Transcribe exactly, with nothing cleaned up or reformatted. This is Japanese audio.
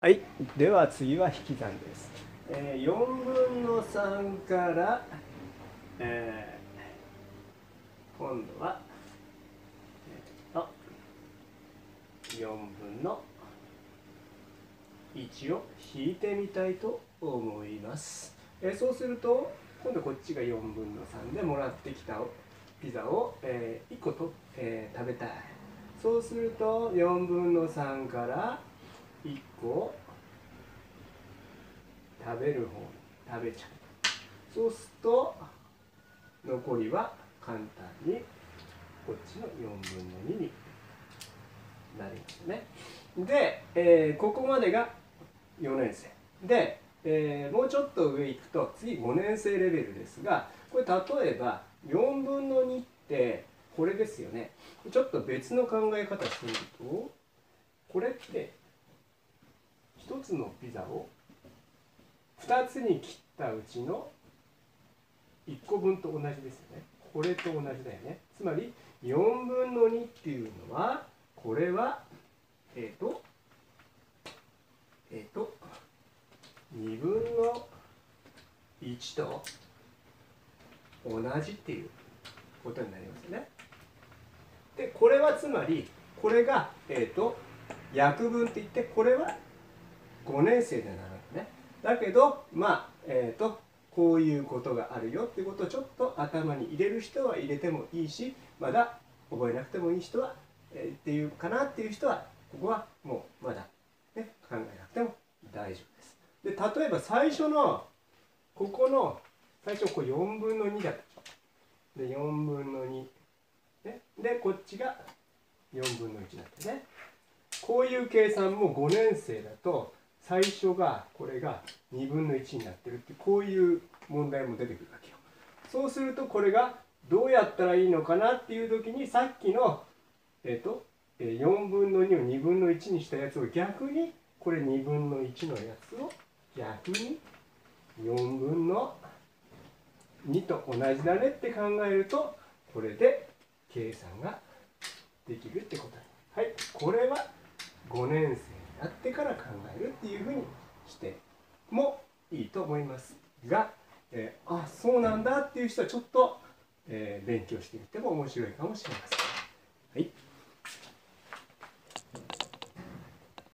はい、では次は引き算です。えー、よんぶんのさんから、えー、今度は、えー、とよんぶんのいちを引いてみたいと思います。えー、そうすると今度こっちがよんぶんのさんでもらってきたピザを、えー、いっこと、えー、食べたい。そうするとよんぶんのさんからいっこ食べる方に食べちゃう。そうすると残りは簡単にこっちのよんぶんのにになりますね。で、えー、ここまでがよねん生で、えー、もうちょっと上行くと次ごねん生レベルですが、これ例えばよんぶんのにってこれですよね。ちょっと別の考え方してみると、これってひとつのピザをふたつに切ったうちのいっこぶんと同じですよね。これと同じだよね。つまりよんぶんのにっていうのは、これはえっ、ー、とえっ、ー、とにぶんのいちと同じっていうことになりますよね。でこれはつまりこれがえっ、ー、と約分って言って、これはごねん生でなるのね。だけどまあえっ、ー、とこういうことがあるよっていうことをちょっと頭に入れる人は入れてもいいし、まだ覚えなくてもいい人は、えー、っていうかなっていう人はここはもうまだ、ね、考えなくても大丈夫です。で例えば最初のここの最初こうよんぶんのにだったでしょ。でよんぶんのに、ね、でこっちがよんぶんのいちだったね。こういう計算もごねん生だと最初がこれがにぶんのいちになってるって、こういう問題も出てくるわけよ。そうするとこれがどうやったらいいのかなっていう時に、さっきのえっとよんぶんのにをにぶんのいちにしたやつを逆にこれにぶんのいちのやつを逆によんぶんのにと同じだねって考えると、これで計算ができるってこと。はい、これはごねん生になってから考えるっていうふうにしてもいいと思いますが、えー、あ、そうなんだっていう人はちょっと、えー、勉強してみても面白いかもしれません。はい。